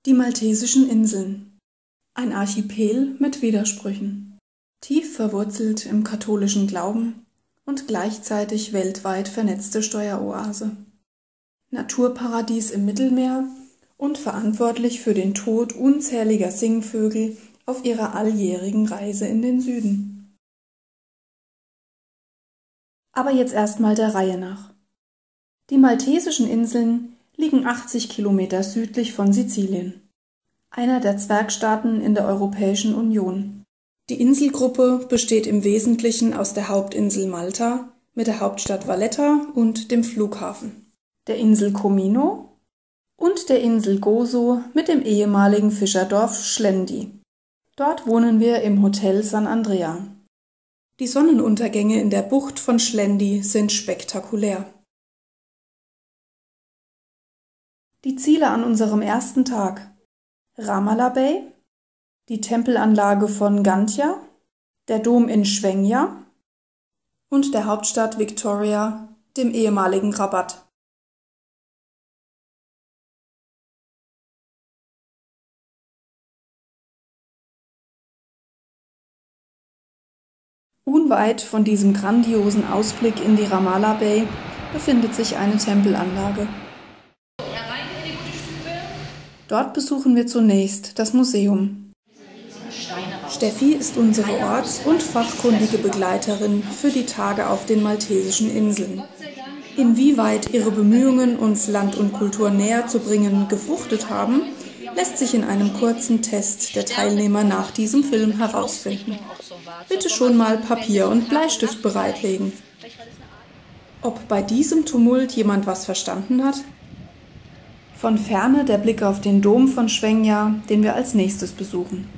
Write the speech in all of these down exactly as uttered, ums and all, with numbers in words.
Die Maltesischen Inseln. Ein Archipel mit Widersprüchen. Tief verwurzelt im katholischen Glauben und gleichzeitig weltweit vernetzte Steueroase. Naturparadies im Mittelmeer und verantwortlich für den Tod unzähliger Singvögel auf ihrer alljährigen Reise in den Süden. Aber jetzt erstmal der Reihe nach. Die Maltesischen Inseln liegen achtzig Kilometer südlich von Sizilien, einer der Zwergstaaten in der Europäischen Union. Die Inselgruppe besteht im Wesentlichen aus der Hauptinsel Malta mit der Hauptstadt Valletta und dem Flughafen, der Insel Comino und der Insel Gozo mit dem ehemaligen Fischerdorf Schlendi. Dort wohnen wir im Hotel San Andrea. Die Sonnenuntergänge in der Bucht von Schlendi sind spektakulär. Die Ziele an unserem ersten Tag: Ramallah Bay, die Tempelanlage von Gantia, der Dom in Švenja und der Hauptstadt Victoria, dem ehemaligen Rabat. Unweit von diesem grandiosen Ausblick in die Ramallah Bay befindet sich eine Tempelanlage. Dort besuchen wir zunächst das Museum. Steffi ist unsere orts- und fachkundige Begleiterin für die Tage auf den Maltesischen Inseln. Inwieweit ihre Bemühungen, uns Land und Kultur näher zu bringen, gefruchtet haben, lässt sich in einem kurzen Test der Teilnehmer nach diesem Film herausfinden. Bitte schon mal Papier und Bleistift bereitlegen. Ob bei diesem Tumult jemand was verstanden hat? Von Ferne der Blick auf den Dom von Švenja, den wir als nächstes besuchen.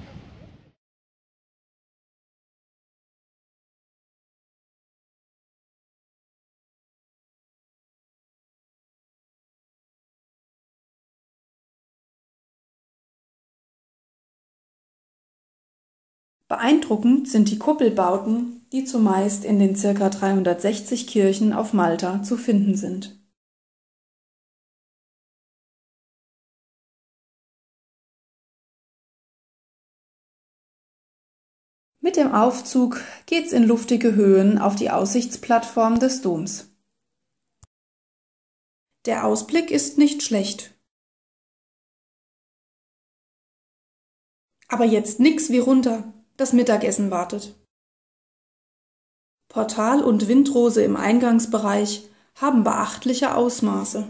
Beeindruckend sind die Kuppelbauten, die zumeist in den ca. dreihundertsechzig Kirchen auf Malta zu finden sind. Mit dem Aufzug geht's in luftige Höhen auf die Aussichtsplattform des Doms. Der Ausblick ist nicht schlecht. Aber jetzt nix wie runter, das Mittagessen wartet. Portal und Windrose im Eingangsbereich haben beachtliche Ausmaße.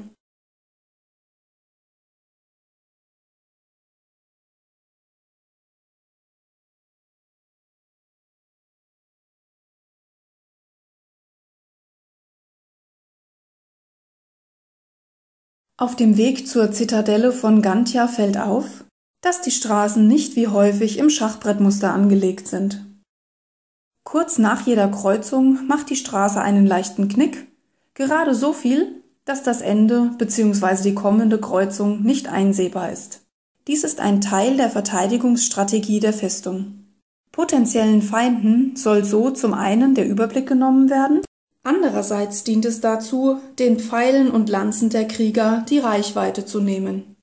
Auf dem Weg zur Zitadelle von Gantia fällt auf, dass die Straßen nicht wie häufig im Schachbrettmuster angelegt sind. Kurz nach jeder Kreuzung macht die Straße einen leichten Knick, gerade so viel, dass das Ende bzw. die kommende Kreuzung nicht einsehbar ist. Dies ist ein Teil der Verteidigungsstrategie der Festung. Potenziellen Feinden soll so zum einen der Überblick genommen werden, andererseits dient es dazu, den Pfeilen und Lanzen der Krieger die Reichweite zu nehmen.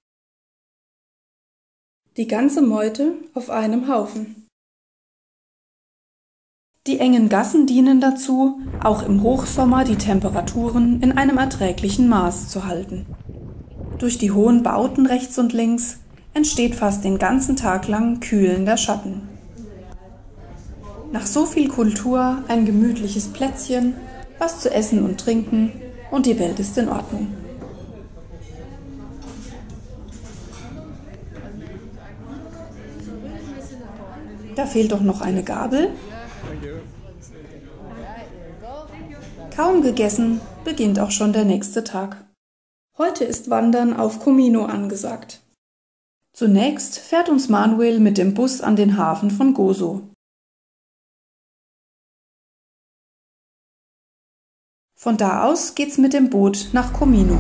Die ganze Meute auf einem Haufen. Die engen Gassen dienen dazu, auch im Hochsommer die Temperaturen in einem erträglichen Maß zu halten. Durch die hohen Bauten rechts und links entsteht fast den ganzen Tag lang kühlender Schatten. Nach so viel Kultur ein gemütliches Plätzchen, was zu essen und trinken und die Welt ist in Ordnung. Da fehlt doch noch eine Gabel. Kaum gegessen, beginnt auch schon der nächste Tag. Heute ist Wandern auf Comino angesagt. Zunächst fährt uns Manuel mit dem Bus an den Hafen von Gozo. Von da aus geht's mit dem Boot nach Comino.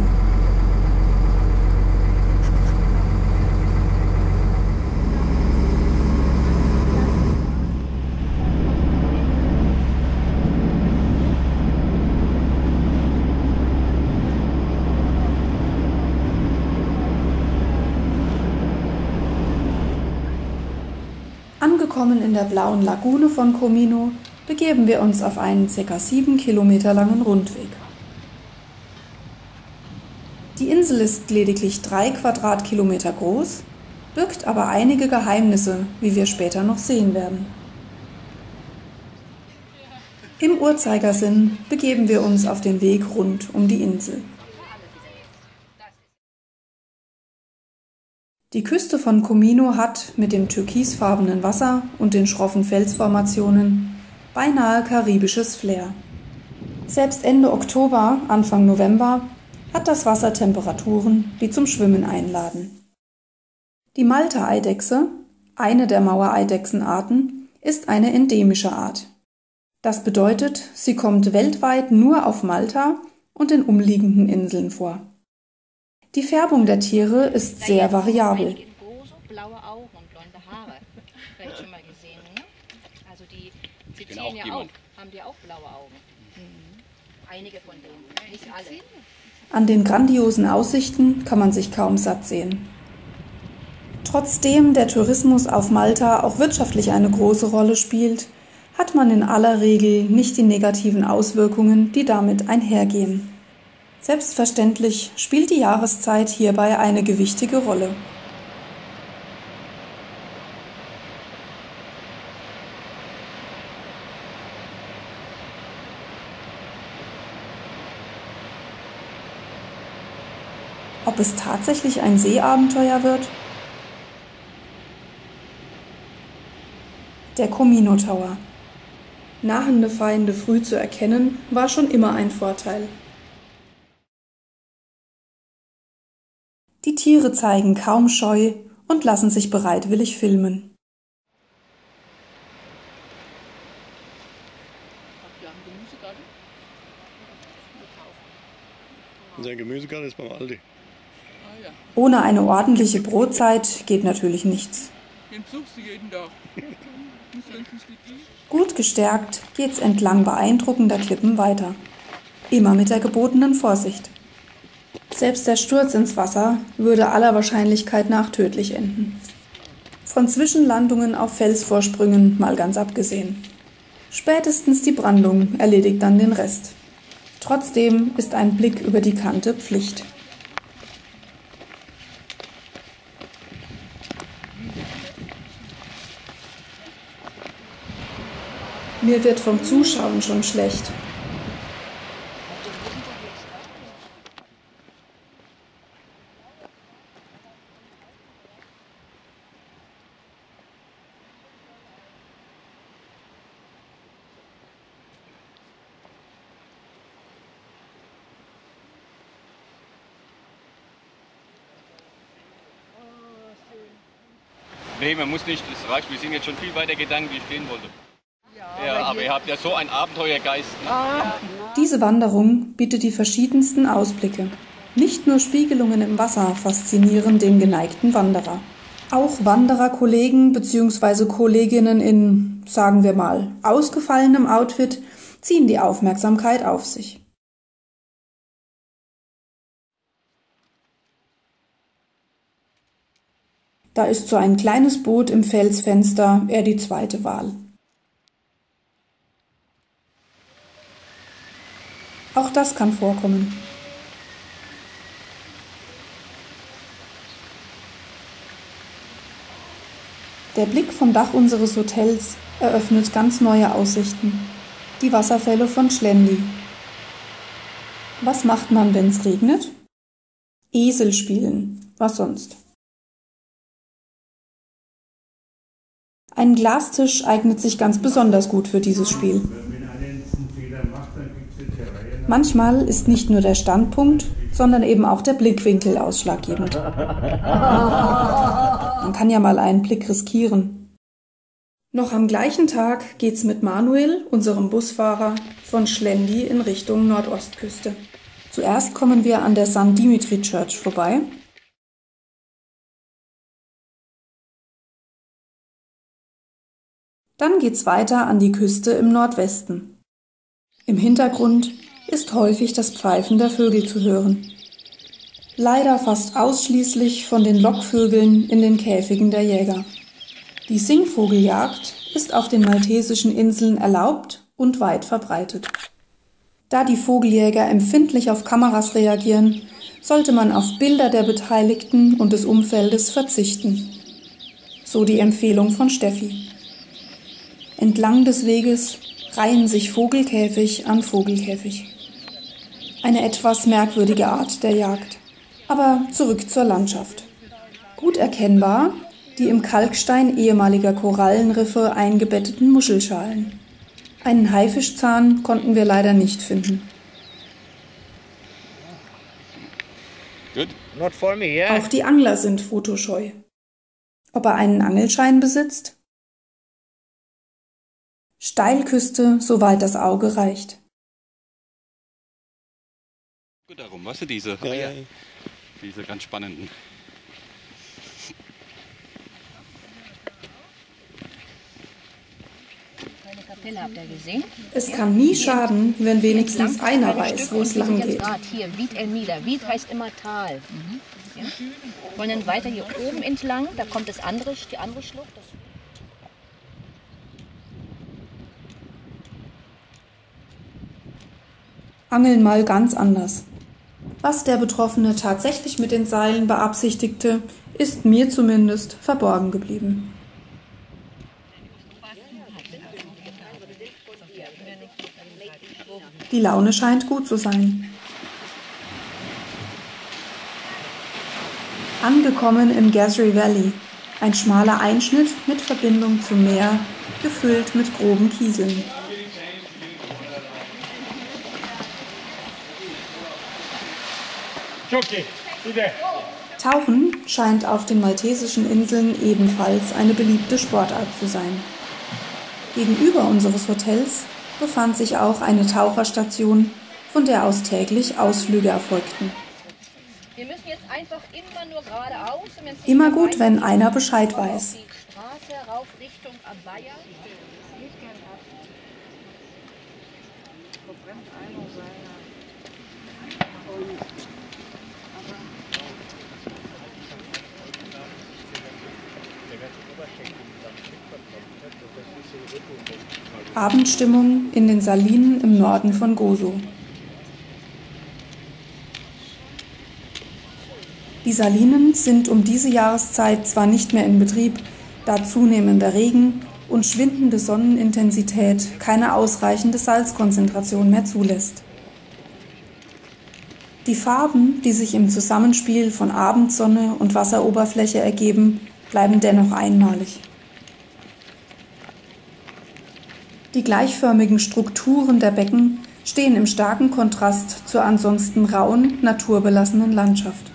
Angekommen in der blauen Lagune von Comino, begeben wir uns auf einen ca. sieben Kilometer langen Rundweg. Die Insel ist lediglich drei Quadratkilometer groß, birgt aber einige Geheimnisse, wie wir später noch sehen werden. Im Uhrzeigersinn begeben wir uns auf den Weg rund um die Insel. Die Küste von Comino hat mit dem türkisfarbenen Wasser und den schroffen Felsformationen beinahe karibisches Flair. Selbst Ende Oktober, Anfang November hat das Wasser Temperaturen, die zum Schwimmen einladen. Die Malta-Eidechse, eine der Mauereidechsenarten, ist eine endemische Art. Das bedeutet, sie kommt weltweit nur auf Malta und den umliegenden Inseln vor. Die Färbung der Tiere ist sehr variabel. Blaue Augen und blonde Haare. Vielleicht schon mal gesehen, ne? Also die Sizilien ja auch, haben die auch blaue Augen. Mhm. Einige von denen, nicht alle. An den grandiosen Aussichten kann man sich kaum satt sehen. Trotzdem der Tourismus auf Malta auch wirtschaftlich eine große Rolle spielt, hat man in aller Regel nicht die negativen Auswirkungen, die damit einhergehen. Selbstverständlich spielt die Jahreszeit hierbei eine gewichtige Rolle. Ob es tatsächlich ein Seeabenteuer wird? Der Comino Tower. Nahende Feinde früh zu erkennen, war schon immer ein Vorteil. Die Tiere zeigen kaum Scheu und lassen sich bereitwillig filmen. Unser Gemüsegarten ist beim Aldi. Ohne eine ordentliche Brotzeit geht natürlich nichts. Gut gestärkt geht's entlang beeindruckender Klippen weiter. Immer mit der gebotenen Vorsicht. Selbst der Sturz ins Wasser würde aller Wahrscheinlichkeit nach tödlich enden. Von Zwischenlandungen auf Felsvorsprüngen mal ganz abgesehen. Spätestens die Brandung erledigt dann den Rest. Trotzdem ist ein Blick über die Kante Pflicht. Mir wird vom Zuschauen schon schlecht. Nee, man muss nicht, das reicht, wir sind jetzt schon viel weiter gegangen, wie ich gehen wollte. Ja, aber ihr habt ja so einen Abenteuergeist. Ne? Diese Wanderung bietet die verschiedensten Ausblicke. Nicht nur Spiegelungen im Wasser faszinieren den geneigten Wanderer. Auch Wandererkollegen bzw. Kolleginnen in, sagen wir mal, ausgefallenem Outfit ziehen die Aufmerksamkeit auf sich. Da ist so ein kleines Boot im Felsfenster eher die zweite Wahl. Auch das kann vorkommen. Der Blick vom Dach unseres Hotels eröffnet ganz neue Aussichten. Die Wasserfälle von Schlendi. Was macht man, wenn es regnet? Esel spielen. Was sonst? Ein Glastisch eignet sich ganz besonders gut für dieses Spiel. Manchmal ist nicht nur der Standpunkt, sondern eben auch der Blickwinkel ausschlaggebend. Man kann ja mal einen Blick riskieren. Noch am gleichen Tag geht's mit Manuel, unserem Busfahrer, von Schlendi in Richtung Nordostküste. Zuerst kommen wir an der Sankt Dimitri Church vorbei. Dann geht's weiter an die Küste im Nordwesten. Im Hintergrund ist häufig das Pfeifen der Vögel zu hören. Leider fast ausschließlich von den Lockvögeln in den Käfigen der Jäger. Die Singvogeljagd ist auf den maltesischen Inseln erlaubt und weit verbreitet. Da die Vogeljäger empfindlich auf Kameras reagieren, sollte man auf Bilder der Beteiligten und des Umfeldes verzichten. So die Empfehlung von Steffi. Entlang des Weges reihen sich Vogelkäfig an Vogelkäfig. Eine etwas merkwürdige Art der Jagd. Aber zurück zur Landschaft. Gut erkennbar die im Kalkstein ehemaliger Korallenriffe eingebetteten Muschelschalen. Einen Haifischzahn konnten wir leider nicht finden. Good. Not for me, yeah. Auch die Angler sind fotoscheu. Ob er einen Angelschein besitzt? Steilküste, soweit das Auge reicht. Gut darum, weißt du, diese Ja, Eier, ja. diese ganz spannenden. Eine Kapelle habt ihr gesehen? Es kann nie schaden, wenn wenigstens einer weiß, wo es lang geht. Hier, Viet Elmida. Viet heißt immer Tal. Ja? Wollen dann weiter hier oben entlang, da kommt das andere, die andere Schlucht. Das Angeln mal ganz anders. Was der Betroffene tatsächlich mit den Seilen beabsichtigte, ist mir zumindest verborgen geblieben. Die Laune scheint gut zu sein. Angekommen im Gasry Valley, ein schmaler Einschnitt mit Verbindung zum Meer, gefüllt mit groben Kieseln. Tauchen scheint auf den maltesischen Inseln ebenfalls eine beliebte Sportart zu sein. Gegenüber unseres Hotels befand sich auch eine Taucherstation, von der aus täglich Ausflüge erfolgten. Wir müssen jetzt einfach immer nur geradeaus. Und wenn's nicht Immer mehr gut, weiß, wenn einer Bescheid auf weiß. die Straße rauf Richtung Abaya. Abendstimmung in den Salinen im Norden von Gozo. Die Salinen sind um diese Jahreszeit zwar nicht mehr in Betrieb, da zunehmender Regen und schwindende Sonnenintensität keine ausreichende Salzkonzentration mehr zulässt. Die Farben, die sich im Zusammenspiel von Abendsonne und Wasseroberfläche ergeben, bleiben dennoch einmalig. Die gleichförmigen Strukturen der Becken stehen im starken Kontrast zur ansonsten rauen, naturbelassenen Landschaft.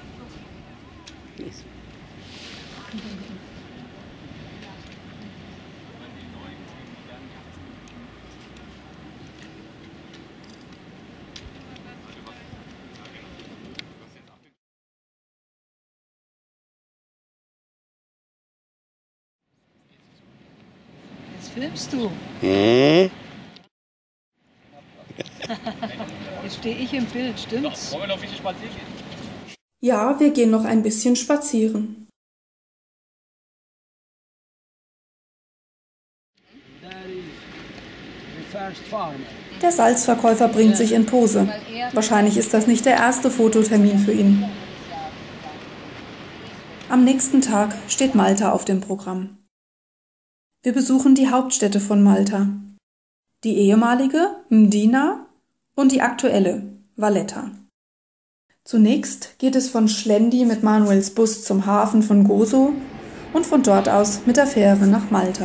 Jetzt filmst du. Hm? Jetzt stehe ich im Bild, stimmt's? Wollen wir noch ein bisschen spazieren gehen? Ja, wir gehen noch ein bisschen spazieren. Der Salzverkäufer bringt sich in Pose. Wahrscheinlich ist das nicht der erste Fototermin für ihn. Am nächsten Tag steht Malta auf dem Programm. Wir besuchen die Hauptstädte von Malta. Die ehemalige, Mdina, und die aktuelle, Valletta. Zunächst geht es von Schlendi mit Manuels Bus zum Hafen von Gozo und von dort aus mit der Fähre nach Malta.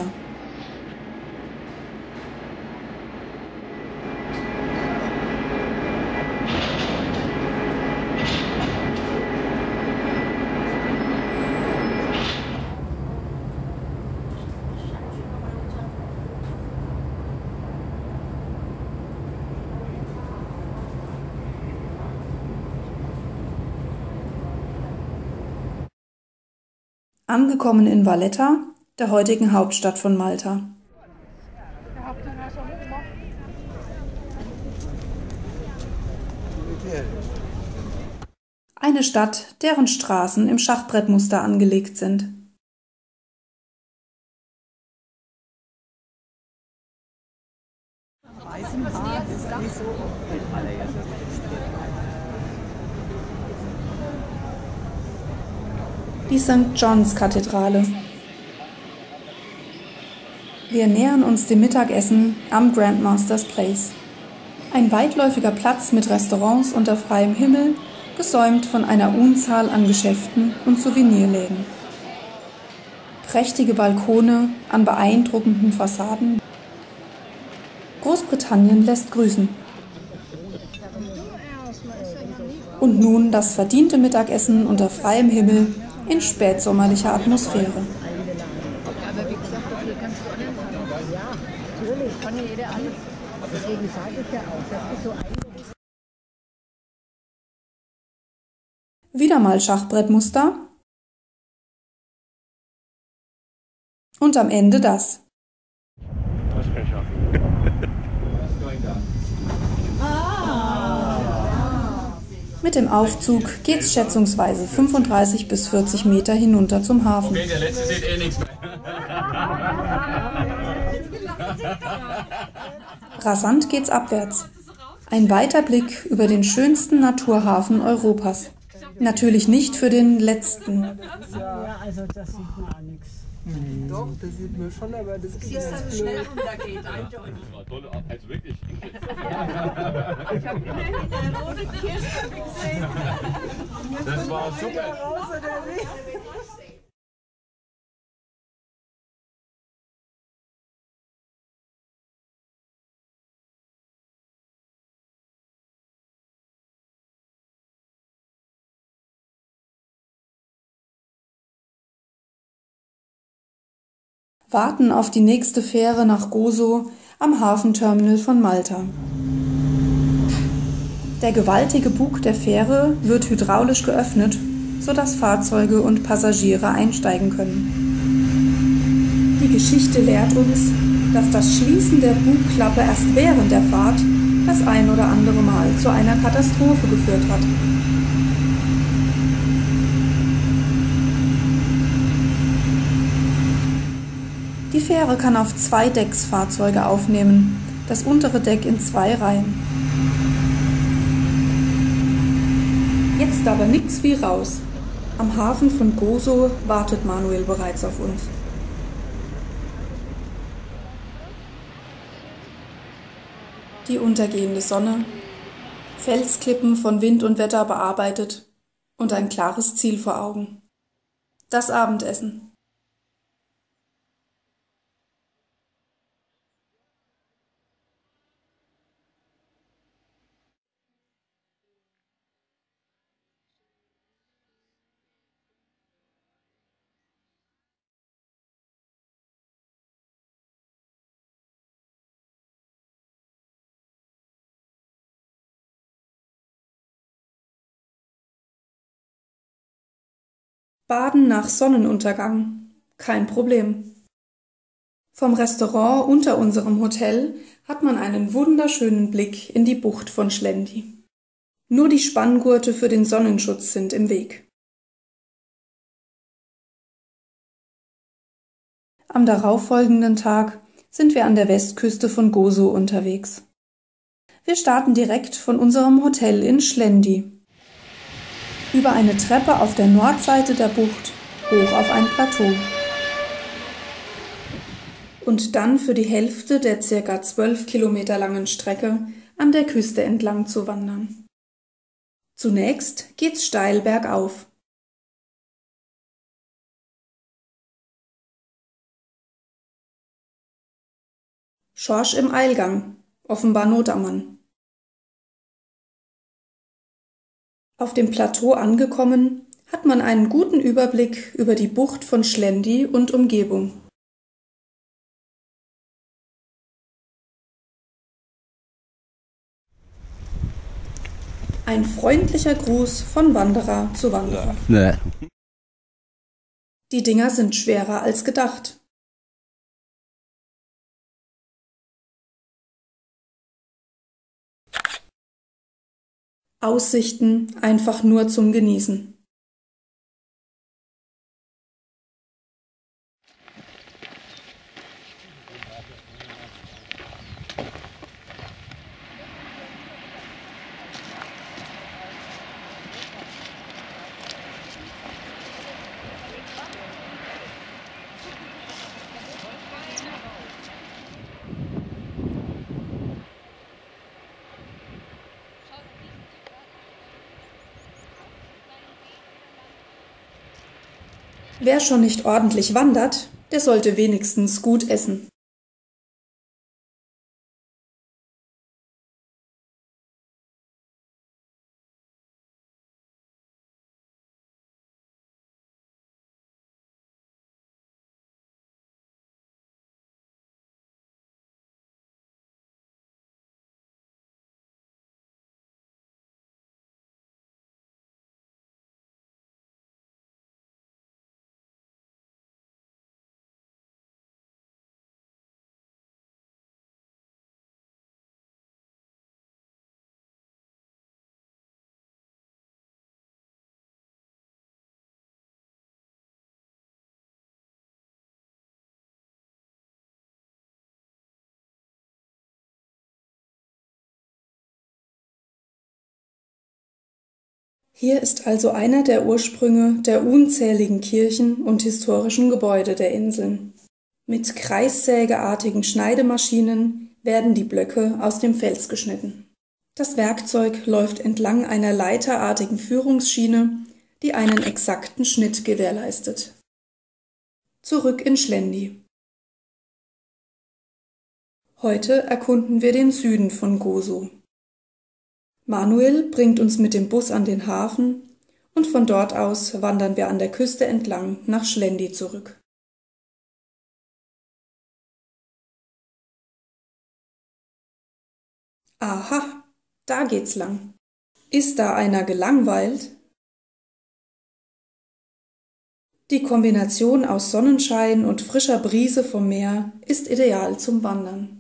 Angekommen in Valletta, der heutigen Hauptstadt von Malta. Eine Stadt, deren Straßen im Schachbrettmuster angelegt sind. die Sankt John's Kathedrale. Wir nähern uns dem Mittagessen am Grandmaster's Place. Ein weitläufiger Platz mit Restaurants unter freiem Himmel, gesäumt von einer Unzahl an Geschäften und Souvenirläden. Prächtige Balkone an beeindruckenden Fassaden. Großbritannien lässt grüßen. Und nun das verdiente Mittagessen unter freiem Himmel in spätsommerlicher Atmosphäre. Aber wie gesagt, dafür kannst du alles haben. Ja, natürlich, kann ja jeder alles. Deswegen sage ich ja auch, das ist so ein... Wieder mal Schachbrettmuster. Und am Ende das. Das kann ich schaffen. Mit dem Aufzug geht's schätzungsweise fünfunddreißig bis vierzig Meter hinunter zum Hafen. Okay, der letzte sieht eh nichts mehr. Rasant geht's abwärts. Ein weiter Blick über den schönsten Naturhafen Europas. Natürlich nicht für den letzten. Ja, also das sieht man auch nichts. Mhm. Doch, das sieht man schon, aber das ist ganz blöd. Das war toll, also wirklich. Ich habe immerhin eine rote Kiste gesehen. Das war super. Raus, oder wie? Warten auf die nächste Fähre nach Gozo am Hafenterminal von Malta. Der gewaltige Bug der Fähre wird hydraulisch geöffnet, sodass Fahrzeuge und Passagiere einsteigen können. Die Geschichte lehrt uns, dass das Schließen der Bugklappe erst während der Fahrt das ein oder andere Mal zu einer Katastrophe geführt hat. Die Fähre kann auf zwei Decks Fahrzeuge aufnehmen, das untere Deck in zwei Reihen. Jetzt aber nix wie raus. Am Hafen von Gozo wartet Manuel bereits auf uns. Die untergehende Sonne, Felsklippen von Wind und Wetter bearbeitet und ein klares Ziel vor Augen. Das Abendessen. Baden nach Sonnenuntergang. Kein Problem. Vom Restaurant unter unserem Hotel hat man einen wunderschönen Blick in die Bucht von Schlendi. Nur die Spanngurte für den Sonnenschutz sind im Weg. Am darauffolgenden Tag sind wir an der Westküste von Gozo unterwegs. Wir starten direkt von unserem Hotel in Schlendi. Über eine Treppe auf der Nordseite der Bucht hoch auf ein Plateau. Und dann für die Hälfte der circa zwölf Kilometer langen Strecke an der Küste entlang zu wandern. Zunächst geht's steil bergauf. Schorsch im Eilgang, offenbar Not am Mann. Auf dem Plateau angekommen, hat man einen guten Überblick über die Bucht von Schlendi und Umgebung. Ein freundlicher Gruß von Wanderer zu Wanderer. Nee. Die Dinger sind schwerer als gedacht. Aussichten einfach nur zum Genießen. Wer schon nicht ordentlich wandert, der sollte wenigstens gut essen. Hier ist also einer der Ursprünge der unzähligen Kirchen und historischen Gebäude der Inseln. Mit kreissägeartigen Schneidemaschinen werden die Blöcke aus dem Fels geschnitten. Das Werkzeug läuft entlang einer leiterartigen Führungsschiene, die einen exakten Schnitt gewährleistet. Zurück in Schlendi. Heute erkunden wir den Süden von Gozo. Manuel bringt uns mit dem Bus an den Hafen und von dort aus wandern wir an der Küste entlang nach Schlendi zurück. Aha, da geht's lang. Ist da einer gelangweilt? Die Kombination aus Sonnenschein und frischer Brise vom Meer ist ideal zum Wandern.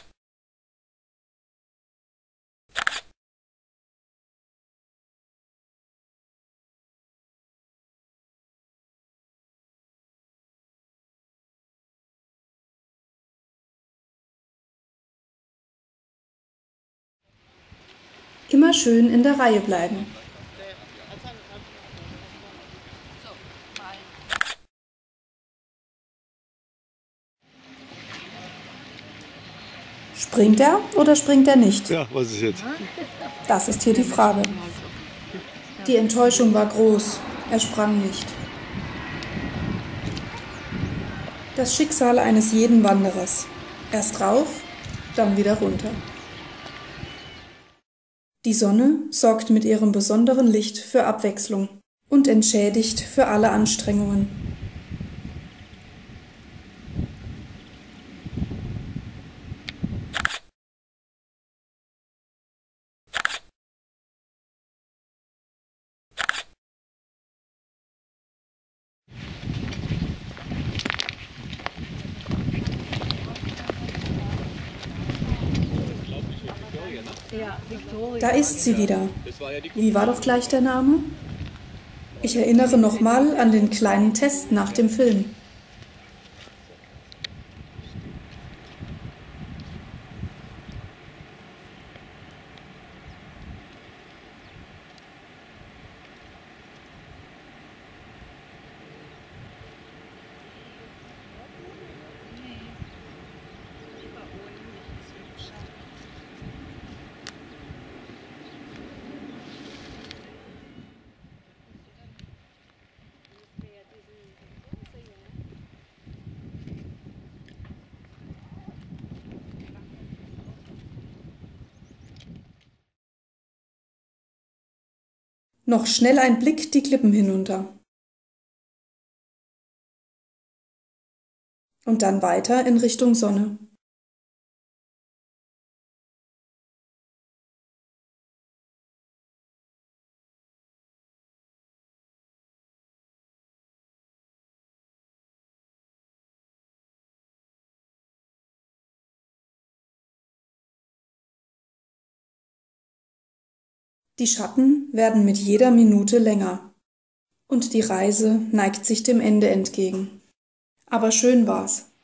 Immer schön in der Reihe bleiben. Springt er oder springt er nicht? Ja, was ist jetzt? Das ist hier die Frage. Die Enttäuschung war groß, er sprang nicht. Das Schicksal eines jeden Wanderers. Erst rauf, dann wieder runter. Die Sonne sorgt mit ihrem besonderen Licht für Abwechslung und entschädigt für alle Anstrengungen. Da ist sie wieder. Wie war doch gleich der Name? Ich erinnere nochmal an den kleinen Test nach dem Film. Noch schnell ein Blick die Klippen hinunter. Und dann weiter in Richtung Sonne. Die Schatten werden mit jeder Minute länger und die Reise neigt sich dem Ende entgegen. Aber schön war's.